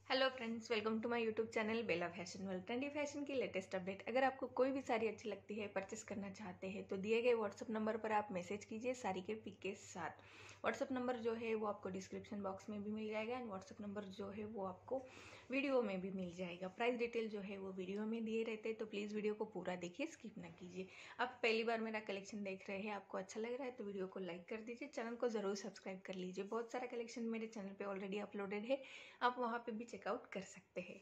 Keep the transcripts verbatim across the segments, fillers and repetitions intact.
Hello friends, welcome to my YouTube channel Bela fashion world. Trendy fashion की latest update. अगर आपको कोई भी साड़ी अच्छी लगती है, परचेस करना चाहते हैं तो दिए गए व्हाट्सअप नंबर पर आप मैसेज कीजिए साड़ी के पिक के साथ। व्हाट्सअप नंबर जो है वो आपको डिस्क्रिप्शन बॉक्स में भी मिल जाएगा एंड व्हाट्सअप नंबर जो है वो आपको वीडियो में भी मिल जाएगा। प्राइस डिटेल जो है वो वीडियो में दिए रहते हैं, तो प्लीज़ वीडियो को पूरा देखिए, स्किप ना कीजिए। आप पहली बार मेरा कलेक्शन देख रहे हैं, आपको अच्छा लग रहा है तो वीडियो को लाइक कर दीजिए, चैनल को ज़रूर सब्सक्राइब कर लीजिए। बहुत सारा कलेक्शन मेरे चैनल पे ऑलरेडी अपलोडेड है, आप वहाँ पे भी चेकआउट कर सकते हैं।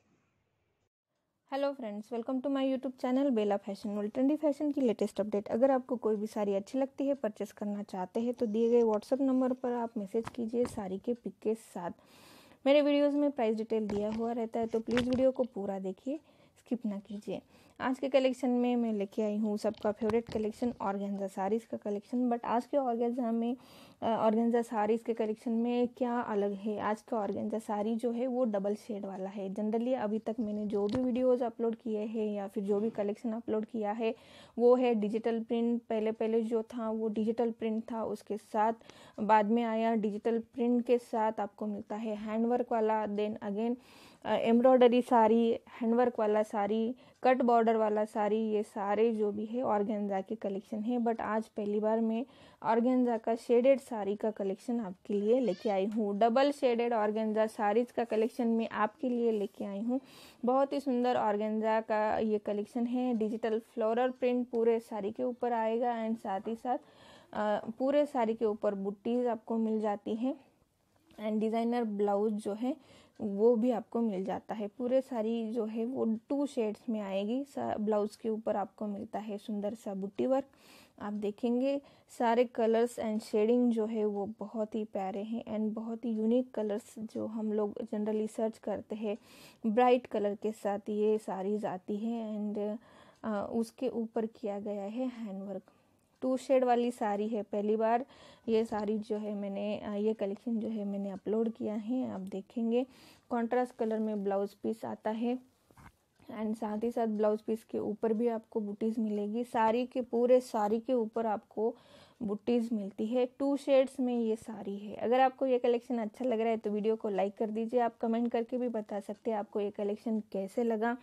Hello friends, welcome to my YouTube channel Bela fashion world. Trendy fashion की लेटेस्ट अपडेट। अगर आपको कोई भी साड़ी अच्छी लगती है, परचेस करना चाहते हैं तो दिए गए व्हाट्सएप नंबर पर आप मैसेज कीजिए साड़ी के पिक के साथ। मेरे वीडियोस में प्राइस डिटेल दिया हुआ रहता है, तो प्लीज़ वीडियो को पूरा देखिए, स्किप ना कीजिए। आज के कलेक्शन में मैं लेके आई हूँ सबका फेवरेट कलेक्शन, ऑर्गेन्जा साड़ीज़ का कलेक्शन। बट आज के ऑर्गेन्जा में ऑर्गेन्जा साड़ीज़ के कलेक्शन में क्या अलग है, आज का ऑर्गेन्जा साड़ी जो है वो डबल शेड वाला है। जनरली अभी तक मैंने जो भी वीडियोस अपलोड किए हैं या फिर जो भी कलेक्शन अपलोड किया है वो है डिजिटल प्रिंट। पहले पहले जो था वो डिजिटल प्रिंट था, उसके साथ बाद में आया डिजिटल प्रिंट के साथ आपको मिलता है हैंडवर्क वाला, then again embroidery sari, handwork वाला साड़ी, कट बॉर्डर वाला साड़ी। ये सारे जो भी है ऑर्गेन्जा के कलेक्शन है। बट आज पहली बार मैं ऑर्गेन्जा का शेडेड साड़ी का कलेक्शन आपके लिए लेके आई हूँ। डबल शेडेड ऑर्गेन्जा साड़ीज का कलेक्शन में आपके लिए लेके आई हूँ। बहुत ही सुंदर ऑर्गेन्जा का ये कलेक्शन है। डिजिटल फ्लोरल प्रिंट पूरे साड़ी के ऊपर आएगा एंड साथ ही साथ पूरे साड़ी के ऊपर बुट्टीज आपको मिल जाती हैं एंड डिज़ाइनर ब्लाउज जो है वो भी आपको मिल जाता है। पूरे साड़ी जो है वो टू शेड्स में आएगी। ब्लाउज के ऊपर आपको मिलता है सुंदर सा बुट्टी वर्क। आप देखेंगे सारे कलर्स एंड शेडिंग जो है वो बहुत ही प्यारे हैं एंड बहुत ही यूनिक कलर्स जो हम लोग जनरली सर्च करते हैं, ब्राइट कलर के साथ ये साड़ीज आती है एंड उसके ऊपर किया गया है हैंडवर्क। टू शेड वाली साड़ी है, पहली बार ये साड़ी जो है मैंने ये कलेक्शन जो है मैंने अपलोड किया है। आप देखेंगे कॉन्ट्रास्ट कलर में ब्लाउज पीस आता है एंड साथ ही साथ ब्लाउज पीस के ऊपर भी आपको बुटीज मिलेगी। साड़ी के पूरे साड़ी के ऊपर आपको बुटीज मिलती है। टू शेड्स में ये साड़ी है। अगर आपको ये कलेक्शन अच्छा लग रहा है तो वीडियो को लाइक कर दीजिए। आप कमेंट करके भी बता सकते हैं आपको ये कलेक्शन कैसे लगा।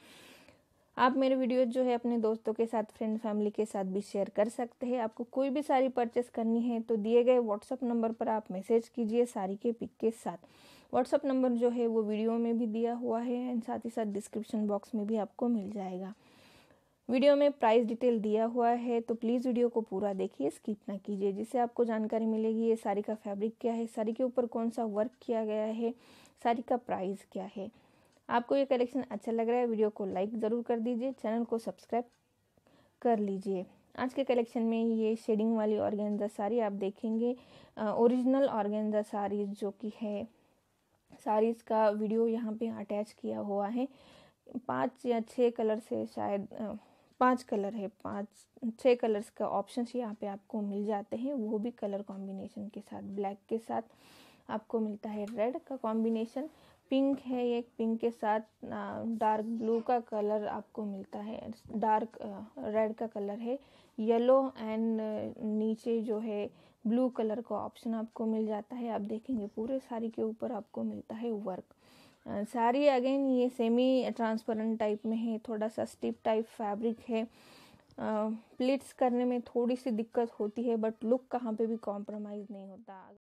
आप मेरे वीडियो जो है अपने दोस्तों के साथ, फ्रेंड फैमिली के साथ भी शेयर कर सकते हैं। आपको कोई भी साड़ी परचेस करनी है तो दिए गए व्हाट्सअप नंबर पर आप मैसेज कीजिए साड़ी के पिक के साथ। व्हाट्सअप नंबर जो है वो वीडियो में भी दिया हुआ है एंड साथ ही साथ डिस्क्रिप्शन बॉक्स में भी आपको मिल जाएगा। वीडियो में प्राइस डिटेल दिया हुआ है, तो प्लीज़ वीडियो को पूरा देखिए, स्किप ना कीजिए, जिससे आपको जानकारी मिलेगी ये साड़ी का फैब्रिक क्या है, साड़ी के ऊपर कौन सा वर्क किया गया है, साड़ी का प्राइस क्या है। आपको ये कलेक्शन अच्छा लग रहा है, वीडियो को लाइक ज़रूर कर दीजिए, चैनल को सब्सक्राइब कर लीजिए। आज के कलेक्शन में ये शेडिंग वाली ऑर्गेन्जा साड़ी आप देखेंगे, ओरिजिनल ऑर्गेन्जा साड़ी जो कि है, साड़ीज़ का वीडियो यहाँ पे अटैच किया हुआ है। पाँच या छः कलर से शायद पांच कलर है, पांच छः कलर्स का ऑप्शन यहाँ पे आपको मिल जाते हैं, वो भी कलर कॉम्बिनेशन के साथ। ब्लैक के साथ आपको मिलता है रेड का कॉम्बिनेशन, पिंक है, एक पिंक के साथ डार्क ब्लू का कलर आपको मिलता है, डार्क रेड का कलर है, येलो एंड नीचे जो है ब्लू कलर का ऑप्शन आपको मिल जाता है। आप देखेंगे पूरे साड़ी के ऊपर आपको मिलता है वर्क। साड़ी अगेन ये सेमी ट्रांसपेरेंट टाइप में है, थोड़ा सा स्टिफ टाइप फैब्रिक है। प्लीट्स करने में थोड़ी सी दिक्कत होती है बट लुक कहाँ पे भी कॉम्प्रोमाइज़ नहीं होता।